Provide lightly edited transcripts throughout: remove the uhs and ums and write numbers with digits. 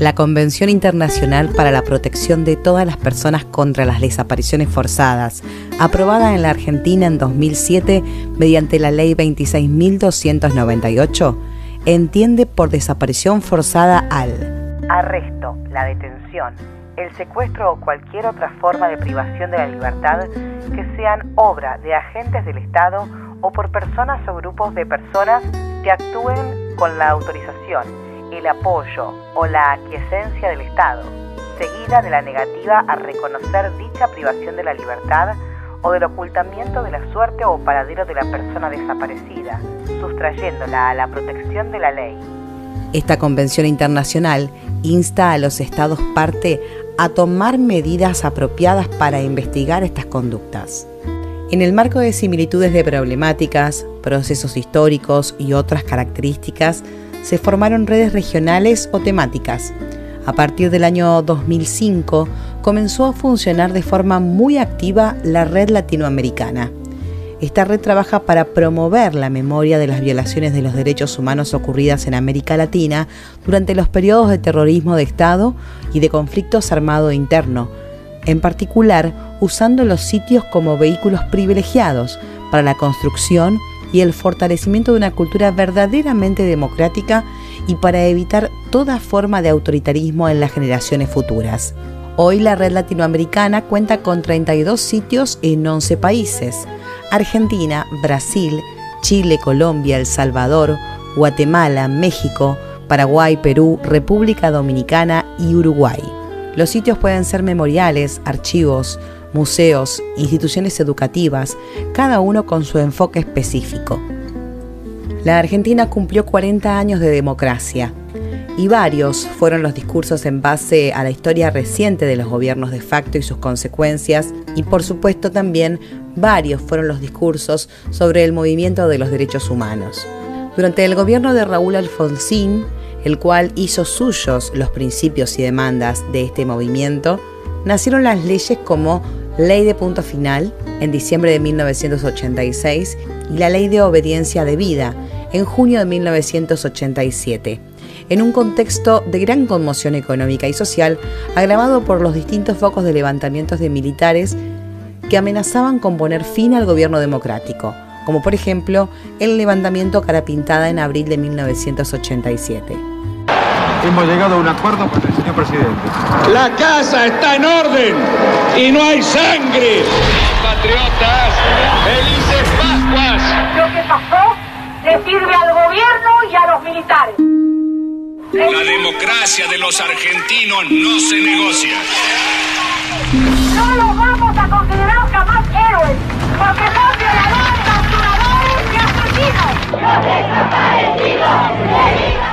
La Convención Internacional para la Protección de todas las personas contra las desapariciones forzadas, aprobada en la Argentina en 2007 mediante la Ley 26.298, entiende por desaparición forzada al arresto, la detención, el secuestro o cualquier otra forma de privación de la libertad que sean obra de agentes del Estado o por personas o grupos de personas que actúen con la autorización, el apoyo o la aquiescencia del Estado, seguida de la negativa a reconocer dicha privación de la libertad o del ocultamiento de la suerte o paradero de la persona desaparecida, sustrayéndola a la protección de la ley. Esta convención internacional insta a los Estados parte a tomar medidas apropiadas para investigar estas conductas. En el marco de similitudes de problemáticas, procesos históricos y otras características, se formaron redes regionales o temáticas. A partir del año 2005, comenzó a funcionar de forma muy activa la Red Latinoamericana. Esta red trabaja para promover la memoria de las violaciones de los derechos humanos ocurridas en América Latina durante los periodos de terrorismo de Estado y de conflictos armados internos, en particular usando los sitios como vehículos privilegiados para la construcción y el fortalecimiento de una cultura verdaderamente democrática y para evitar toda forma de autoritarismo en las generaciones futuras. Hoy la Red Latinoamericana cuenta con 32 sitios en 11 países: Argentina, Brasil, Chile, Colombia, El Salvador, Guatemala, México, Paraguay, Perú, República Dominicana y Uruguay. Los sitios pueden ser memoriales, archivos, museos, instituciones educativas, cada uno con su enfoque específico. La Argentina cumplió 40 años de democracia y varios fueron los discursos en base a la historia reciente de los gobiernos de facto y sus consecuencias, y por supuesto también varios fueron los discursos sobre el movimiento de los derechos humanos. Durante el gobierno de Raúl Alfonsín, el cual hizo suyos los principios y demandas de este movimiento, nacieron las leyes como Ley de Punto Final, en diciembre de 1986, y la Ley de Obediencia Debida, en junio de 1987, en un contexto de gran conmoción económica y social, agravado por los distintos focos de levantamientos de militares que amenazaban con poner fin al gobierno democrático, como por ejemplo el levantamiento Cara Pintada en abril de 1987. Hemos llegado a un acuerdo con el señor presidente. La casa está en orden y no hay sangre. Patriotas, felices Pascuas. Lo que pasó le sirve al gobierno y a los militares. La democracia de los argentinos no se negocia. No los vamos a considerar jamás héroes, porque son violadores, torturadores y asesinos. ¡Los desaparecidos!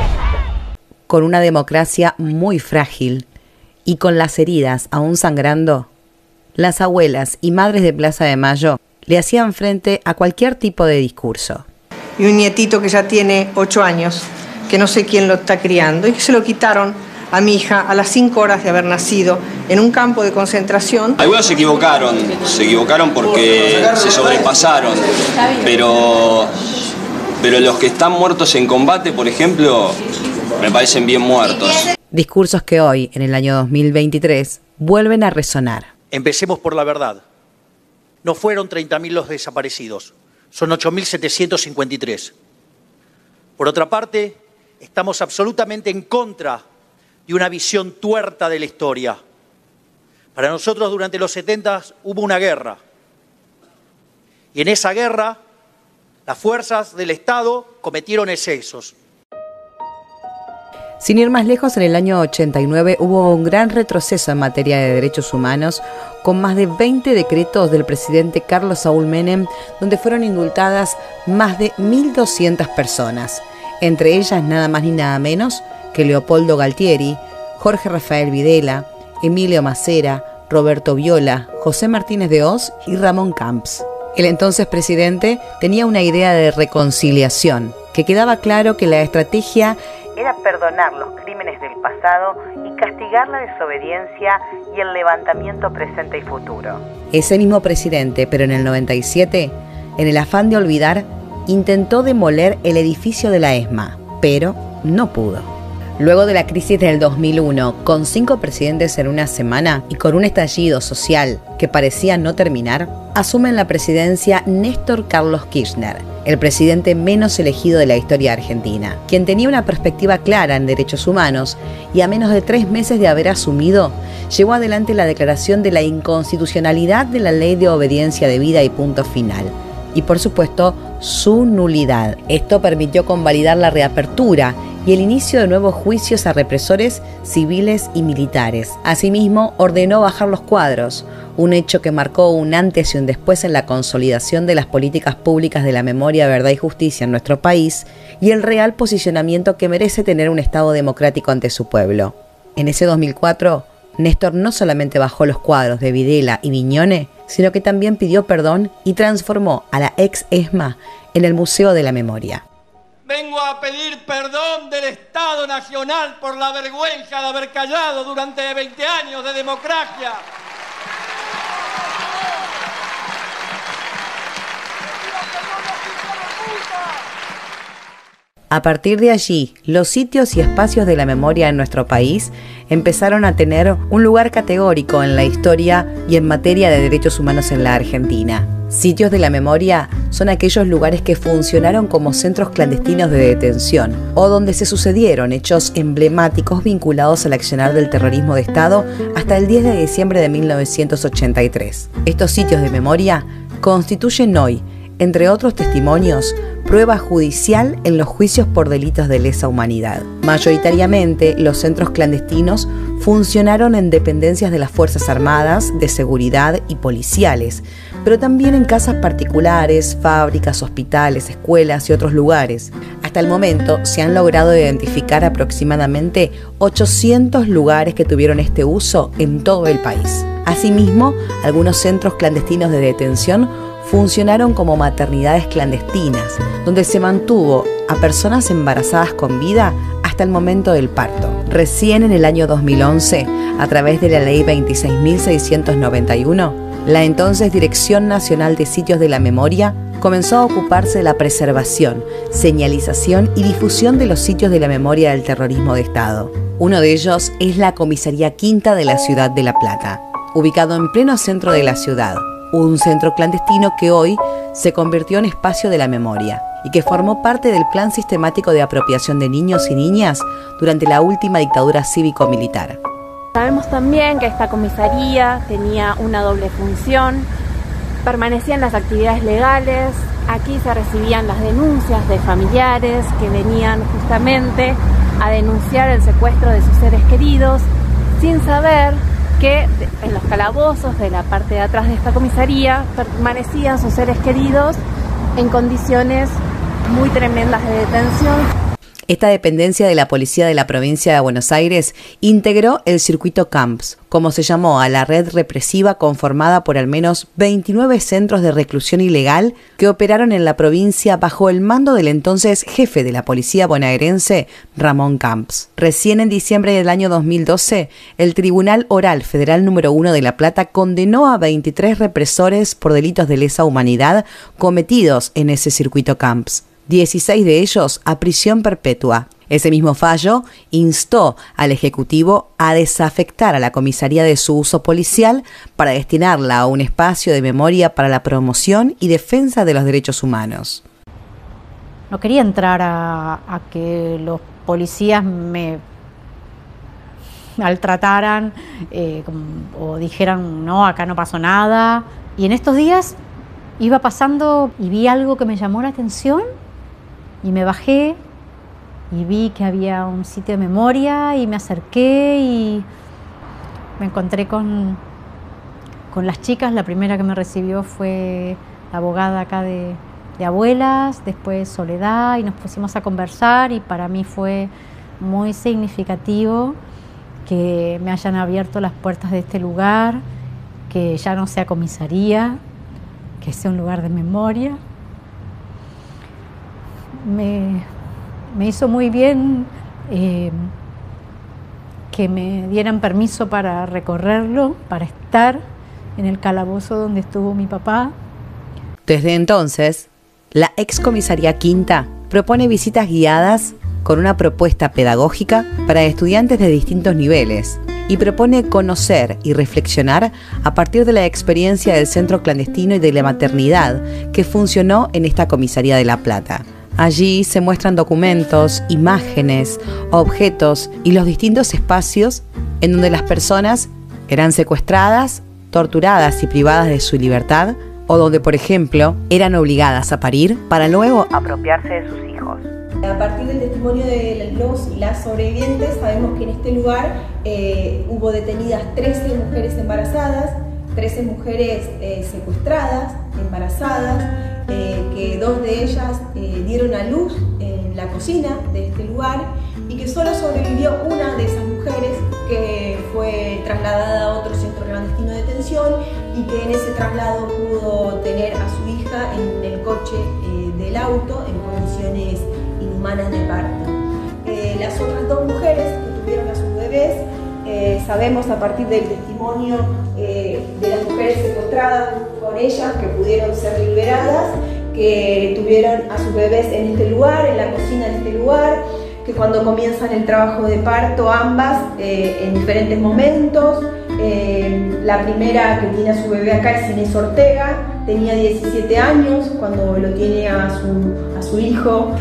Con una democracia muy frágil y con las heridas aún sangrando, las abuelas y madres de Plaza de Mayo le hacían frente a cualquier tipo de discurso. Y un nietito que ya tiene 8 años, que no sé quién lo está criando, y que se lo quitaron a mi hija a las 5 horas de haber nacido en un campo de concentración. Algunos se equivocaron porque se sobrepasaron, pero los que están muertos en combate, por ejemplo, me parecen bien muertos. Discursos que hoy, en el año 2023, vuelven a resonar. Empecemos por la verdad. No fueron 30.000 los desaparecidos, son 8.753. Por otra parte, estamos absolutamente en contra de una visión tuerta de la historia. Para nosotros, durante los 70 hubo una guerra. Y en esa guerra, las fuerzas del Estado cometieron excesos. Sin ir más lejos, en el año 89 hubo un gran retroceso en materia de derechos humanos, con más de 20 decretos del presidente Carlos Saúl Menem, donde fueron indultadas más de 1.200 personas, entre ellas nada más ni nada menos que Leopoldo Galtieri, Jorge Rafael Videla, Emilio Macera, Roberto Viola, José Martínez de Hoz y Ramón Camps. El entonces presidente tenía una idea de reconciliación, que quedaba claro que la estrategia era perdonar los crímenes del pasado y castigar la desobediencia y el levantamiento presente y futuro. Ese mismo presidente, pero en el 97, en el afán de olvidar, intentó demoler el edificio de la ESMA, pero no pudo. Luego de la crisis del 2001, con 5 presidentes en una semana y con un estallido social que parecía no terminar, asume en la presidencia Néstor Carlos Kirchner, el presidente menos elegido de la historia argentina, quien tenía una perspectiva clara en derechos humanos y a menos de 3 meses de haber asumido, llevó adelante la declaración de la inconstitucionalidad de la Ley de Obediencia Debida y punto final. Y por supuesto, su nulidad. Esto permitió convalidar la reapertura y el inicio de nuevos juicios a represores civiles y militares. Asimismo, ordenó bajar los cuadros, un hecho que marcó un antes y un después en la consolidación de las políticas públicas de la memoria, verdad y justicia en nuestro país y el real posicionamiento que merece tener un Estado democrático ante su pueblo. En ese 2004, Néstor no solamente bajó los cuadros de Videla y Viñone, sino que también pidió perdón y transformó a la ex ESMA en el Museo de la Memoria. Vengo a pedir perdón del Estado Nacional por la vergüenza de haber callado durante 20 años de democracia. A partir de allí, los sitios y espacios de la memoria en nuestro país empezaron a tener un lugar categórico en la historia y en materia de derechos humanos en la Argentina. Sitios de la memoria son aquellos lugares que funcionaron como centros clandestinos de detención o donde se sucedieron hechos emblemáticos vinculados al accionar del terrorismo de Estado hasta el 10 de diciembre de 1983. Estos sitios de memoria constituyen hoy, entre otros testimonios, prueba judicial en los juicios por delitos de lesa humanidad. Mayoritariamente, los centros clandestinos funcionaron en dependencias de las Fuerzas Armadas, de seguridad y policiales, pero también en casas particulares, fábricas, hospitales, escuelas y otros lugares. Hasta el momento se han logrado identificar aproximadamente 800 lugares que tuvieron este uso en todo el país. Asimismo, algunos centros clandestinos de detención funcionaron como maternidades clandestinas, donde se mantuvo a personas embarazadas con vida hasta el momento del parto. Recién en el año 2011, a través de la Ley 26.691, la entonces Dirección Nacional de Sitios de la Memoria comenzó a ocuparse de la preservación, señalización y difusión de los sitios de la memoria del terrorismo de Estado. Uno de ellos es la Comisaría Quinta de la ciudad de La Plata, ubicado en pleno centro de la ciudad. Un centro clandestino que hoy se convirtió en espacio de la memoria y que formó parte del plan sistemático de apropiación de niños y niñas durante la última dictadura cívico-militar. Sabemos también que esta comisaría tenía una doble función, permanecían las actividades legales, aquí se recibían las denuncias de familiares que venían justamente a denunciar el secuestro de sus seres queridos, sin saber que en los calabozos de la parte de atrás de esta comisaría permanecían sus seres queridos en condiciones muy tremendas de detención. Esta dependencia de la Policía de la Provincia de Buenos Aires integró el Circuito Camps, como se llamó a la red represiva conformada por al menos 29 centros de reclusión ilegal que operaron en la provincia bajo el mando del entonces jefe de la Policía bonaerense, Ramón Camps. Recién en diciembre del año 2012, el Tribunal Oral Federal número 1 de La Plata condenó a 23 represores por delitos de lesa humanidad cometidos en ese Circuito Camps. 16 de ellos a prisión perpetua. Ese mismo fallo instó al Ejecutivo a desafectar a la comisaría de su uso policial para destinarla a un espacio de memoria para la promoción y defensa de los derechos humanos. No quería entrar a que los policías me maltrataran o dijeran, no, acá no pasó nada. Y en estos días iba pasando y vi algo que me llamó la atención. Y me bajé y vi que había un sitio de memoria y me acerqué y me encontré con las chicas. La primera que me recibió fue la abogada acá de abuelas, después Soledad, y nos pusimos a conversar y para mí fue muy significativo que me hayan abierto las puertas de este lugar, que ya no sea comisaría, que sea un lugar de memoria. Me hizo muy bien que me dieran permiso para recorrerlo, para estar en el calabozo donde estuvo mi papá. Desde entonces, la excomisaría Quinta propone visitas guiadas con una propuesta pedagógica para estudiantes de distintos niveles y propone conocer y reflexionar a partir de la experiencia del centro clandestino y de la maternidad que funcionó en esta comisaría de La Plata. Allí se muestran documentos, imágenes, objetos y los distintos espacios en donde las personas eran secuestradas, torturadas y privadas de su libertad, o donde, por ejemplo, eran obligadas a parir para luego apropiarse de sus hijos. A partir del testimonio de los y las sobrevivientes, sabemos que en este lugar hubo detenidas 13 mujeres embarazadas, 13 mujeres secuestradas, embarazadas, que 2 de ellas dieron a luz en la cocina de este lugar y que solo sobrevivió una de esas mujeres, que fue trasladada a otro centro clandestino de detención y que en ese traslado pudo tener a su hija en el coche del auto en condiciones inhumanas de parto. Las otras 2 mujeres que tuvieron a sus bebés, sabemos a partir del testimonio de las mujeres secuestradas con ellas, que pudieron ser liberadas, que tuvieron a sus bebés en este lugar, en la cocina de este lugar, que cuando comienzan el trabajo de parto ambas en diferentes momentos. La primera que tiene a su bebé acá es Inés Ortega, tenía 17 años cuando lo tiene a su hijo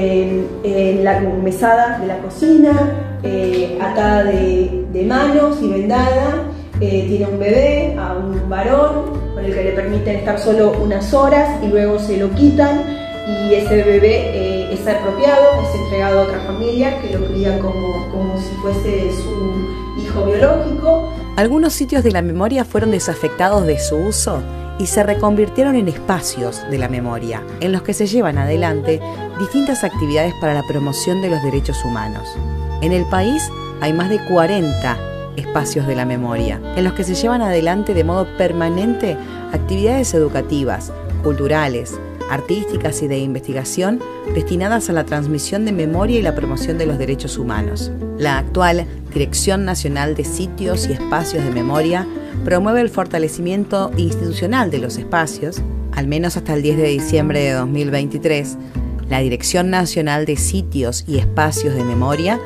en la mesada de la cocina, atada de manos y vendada. Tiene un bebé, a un varón con el que le permiten estar solo unas horas y luego se lo quitan, y ese bebé es apropiado, es entregado a otra familia que lo cría como si fuese su hijo biológico. Algunos sitios de la memoria fueron desafectados de su uso y se reconvirtieron en espacios de la memoria, en los que se llevan adelante distintas actividades para la promoción de los derechos humanos. En el país hay más de 40 espacios de la memoria, en los que se llevan adelante de modo permanente actividades educativas, culturales, artísticas y de investigación destinadas a la transmisión de memoria y la promoción de los derechos humanos. La actual Dirección Nacional de Sitios y Espacios de Memoria promueve el fortalecimiento institucional de los espacios. Al menos hasta el 10 de diciembre de 2023, la Dirección Nacional de Sitios y Espacios de Memoria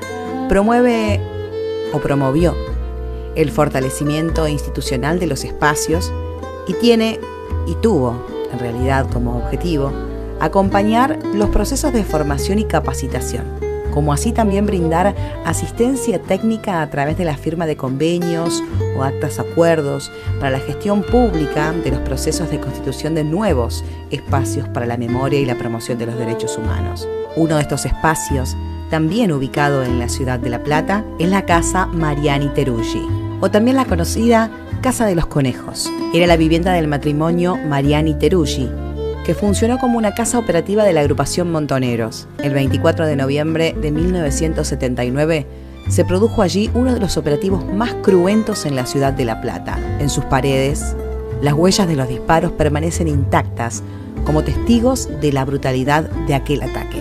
promovió el fortalecimiento institucional de los espacios y tuvo en realidad como objetivo acompañar los procesos de formación y capacitación, como así también brindar asistencia técnica a través de la firma de convenios o actas acuerdos para la gestión pública de los procesos de constitución de nuevos espacios para la memoria y la promoción de los derechos humanos. Uno de estos espacios, también ubicado en la ciudad de La Plata, es la Casa Mariani Teruggi, o también la conocida Casa de los Conejos. Era la vivienda del matrimonio Mariani Teruggi, que funcionó como una casa operativa de la agrupación Montoneros. El 24 de noviembre de 1979 se produjo allí uno de los operativos más cruentos en la ciudad de La Plata. En sus paredes, las huellas de los disparos permanecen intactas como testigos de la brutalidad de aquel ataque.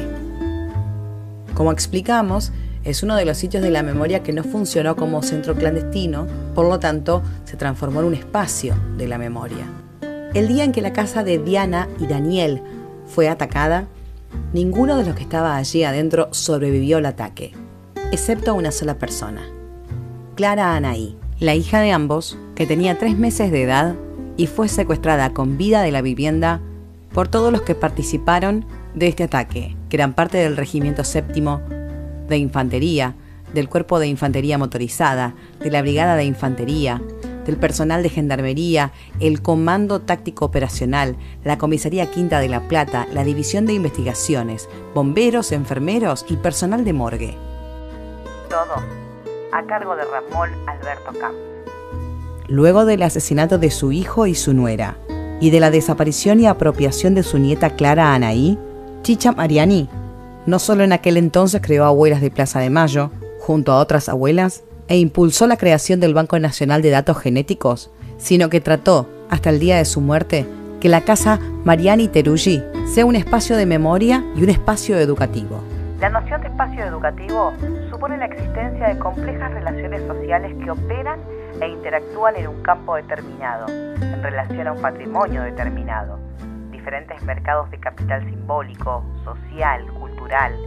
Como explicamos, es uno de los sitios de la memoria que no funcionó como centro clandestino, por lo tanto, se transformó en un espacio de la memoria. El día en que la casa de Diana y Daniel fue atacada, ninguno de los que estaba allí adentro sobrevivió al ataque, excepto una sola persona, Clara Anaí, la hija de ambos, que tenía 3 meses de edad y fue secuestrada con vida de la vivienda por todos los que participaron de este ataque, que eran parte del Regimiento Séptimo de Infantería, del Cuerpo de Infantería Motorizada, de la Brigada de Infantería, del personal de Gendarmería, el Comando Táctico Operacional, la Comisaría Quinta de La Plata, la División de Investigaciones, bomberos, enfermeros y personal de morgue. Todo a cargo de Ramón Alberto Camps. Luego del asesinato de su hijo y su nuera, y de la desaparición y apropiación de su nieta Clara Anaí, Chicha Mariani no solo en aquel entonces creó Abuelas de Plaza de Mayo, junto a otras abuelas, e impulsó la creación del Banco Nacional de Datos Genéticos, sino que trató, hasta el día de su muerte, que la Casa Mariani Teruggi sea un espacio de memoria y un espacio educativo. La noción de espacio educativo supone la existencia de complejas relaciones sociales que operan e interactúan en un campo determinado, en relación a un patrimonio determinado. Diferentes mercados de capital simbólico, social, cultural,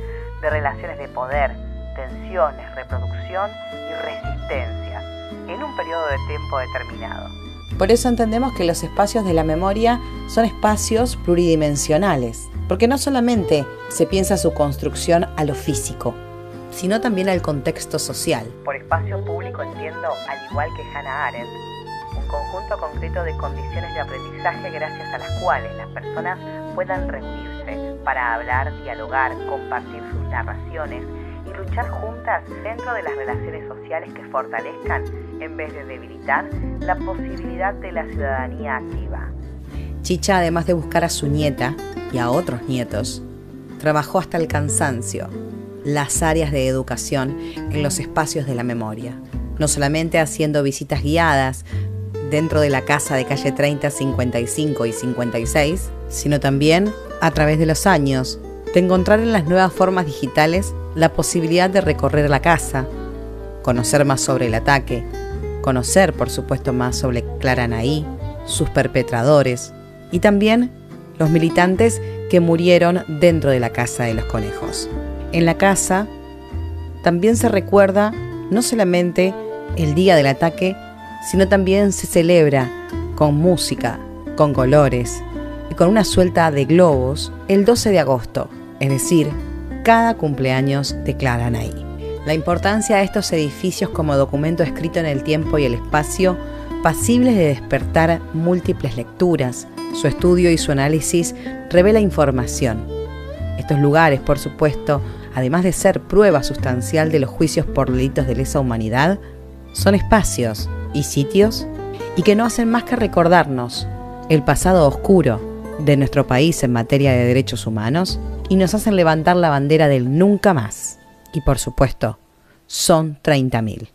de relaciones de poder, tensiones, reproducción y resistencia en un periodo de tiempo determinado. Por eso entendemos que los espacios de la memoria son espacios pluridimensionales, porque no solamente se piensa su construcción a lo físico, sino también al contexto social. Por espacio público entiendo, al igual que Hannah Arendt, un conjunto concreto de condiciones de aprendizaje gracias a las cuales las personas puedan reunirse para hablar, dialogar, compartir sus narraciones y luchar juntas dentro de las relaciones sociales que fortalezcan, en vez de debilitar, la posibilidad de la ciudadanía activa. Chicha, además de buscar a su nieta y a otros nietos, trabajó hasta el cansancio las áreas de educación en los espacios de la memoria, no solamente haciendo visitas guiadas dentro de la casa de calle 30, 55 y 56, sino también, a través de los años, de encontrar en las nuevas formas digitales la posibilidad de recorrer la casa, conocer más sobre el ataque, conocer, por supuesto, más sobre Clara Anaí, sus perpetradores y también los militantes que murieron dentro de la Casa de los Conejos. En la casa también se recuerda no solamente el día del ataque, sino también se celebra con música, con colores y con una suelta de globos el 12 de agosto, es decir, cada cumpleaños de Clara Anaí. La importancia de estos edificios como documento escrito en el tiempo y el espacio, pasibles de despertar múltiples lecturas. Su estudio y su análisis revela información. Estos lugares, por supuesto, además de ser prueba sustancial de los juicios por delitos de lesa humanidad, son espacios y sitios y que no hacen más que recordarnos el pasado oscuro de nuestro país en materia de derechos humanos y nos hacen levantar la bandera del nunca más. Y por supuesto, son 30.000.